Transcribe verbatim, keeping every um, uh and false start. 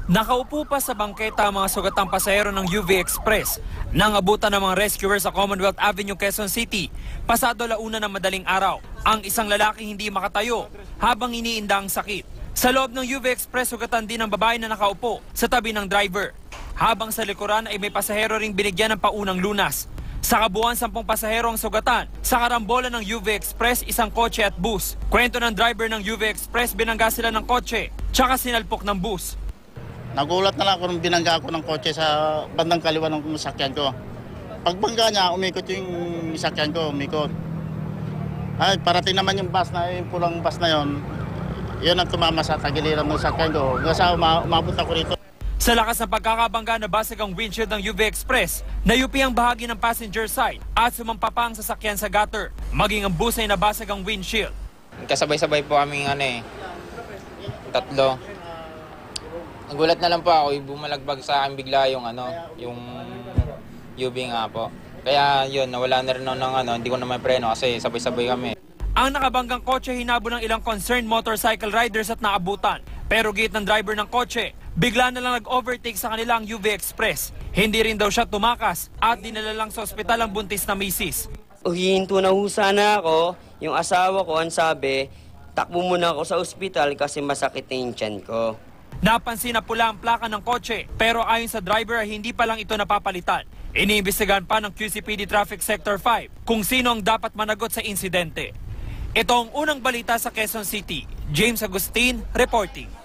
Nakaupo pa sa bangketa ang mga sugatang pasahero ng U V Express nang abutan ng mga rescuers sa Commonwealth Avenue, Quezon City, pasado launa ng madaling araw. Ang isang lalaki hindi makatayo habang iniinda ang sakit. Sa loob ng U V Express, sugatan din ang babae na nakaupo sa tabi ng driver. Habang sa likuran ay may pasahero ring binigyan ng paunang lunas. Sa kabuuan, sampung pasahero ang sugatan. Sa karambola ng U V Express, isang kotse at bus. Kwento ng driver ng U V Express, binangga sila ng kotse, tsaka sinalpok ng bus. Nagulat na lang ako nung binangga ako ng kotse sa bandang kaliwa ng sakyan ko. Pagbangga niya, umikot yung sakyan ko, umikot. Ay, parating naman yung bus na, yung pulang bus na yon. Yun ang tumama sa tagiliran ng sakyan ko. Kasi umabot ako rito. Sa lakas ng pagkakabangga, nabasag ang windshield ng U V Express, nayupi ang bahagi ng passenger side at sumampa pa ang sasakyan sa gutter. Maging ang bus ay nabasag ang windshield. Kasabay-sabay po kami ano eh, tatlo. Nagulat na lang po ako, bumalagbag sa akin bigla yung ano, yung U V nga po. Kaya yun, nawala na rin ng ano, hindi ko na may preno kasi sabay-sabay kami. Ang nakabanggang kotse hinabo ng ilang concerned motorcycle riders at naabutan. Pero gate ng driver ng kotse, bigla na lang nag-overtake sa kanilang U V Express. Hindi rin daw siya tumakas at dinala lang sa ospital ang buntis na misis. Uhihinto na ho sana ako, yung asawa ko ang sabi, takbo muna ako sa ospital kasi masakit na yung tiyan ko. Napansin na pula ang plaka ng kotse, pero ayon sa driver ay hindi pa lang ito napapalitan. Iniimbestigahan pa ng Q C P D Traffic Sector five kung sino ang dapat managot sa insidente. Ito ang unang balita sa Quezon City. James Agustin, reporting.